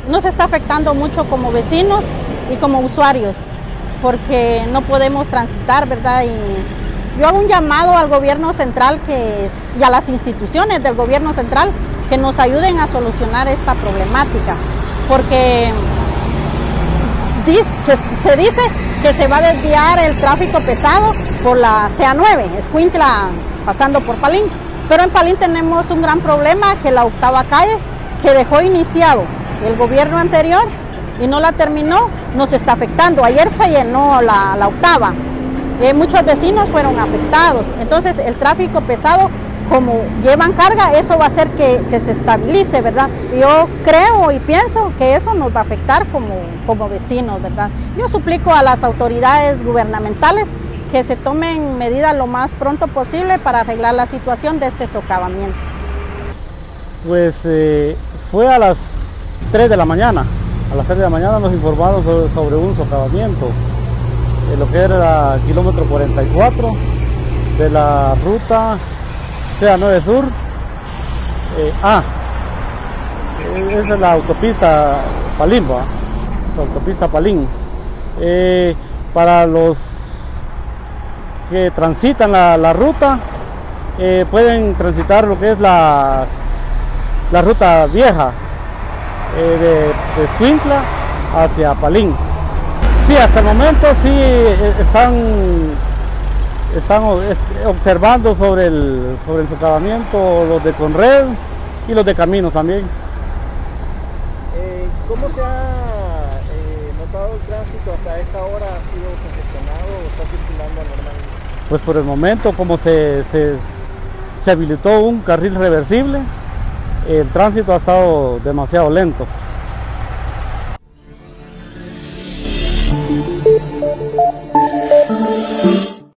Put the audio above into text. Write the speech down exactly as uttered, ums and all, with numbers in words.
nos está afectando mucho como vecinos y como usuarios, porque no podemos transitar, ¿verdad? Y yo hago un llamado al gobierno central que, y a las instituciones del gobierno central que nos ayuden a solucionar esta problemática, porque se, se dice que se va a desviar el tráfico pesado por la C A nueve, Escuintla pasando por Palín, pero en Palín tenemos un gran problema, que la octava calle, que dejó iniciado el gobierno anterior y no la terminó, nos está afectando. Ayer se llenó la, la octava, eh, muchos vecinos fueron afectados, entonces el tráfico pesado, como llevan carga, eso va a hacer que, que se estabilice, ¿verdad? Yo creo y pienso que eso nos va a afectar como, como vecinos, ¿verdad? Yo suplico a las autoridades gubernamentales que se tomen medidas lo más pronto posible para arreglar la situación de este socavamiento. Pues eh, fue a las tres de la mañana, a las tres de la mañana nos informaron sobre, sobre un socavamiento, eh, lo que era el kilómetro cuarenta y cuatro de la ruta C A nueve Sur. Eh, ah, esa es la autopista Palín, ¿va? La autopista Palín. Eh, para los que transitan la, la ruta, eh, pueden transitar lo que es la, la ruta vieja eh, de, de Escuintla hacia Palín. Sí, hasta el momento sí eh, están Están observando sobre el, sobre el socavamiento los de Conred y los de Caminos también. Eh, ¿Cómo se ha eh, notado el tránsito hasta esta hora? ¿Ha sido congestionado o está circulando normalmente? Pues por el momento, como se, se, se habilitó un carril reversible, el tránsito ha estado demasiado lento. Thank you.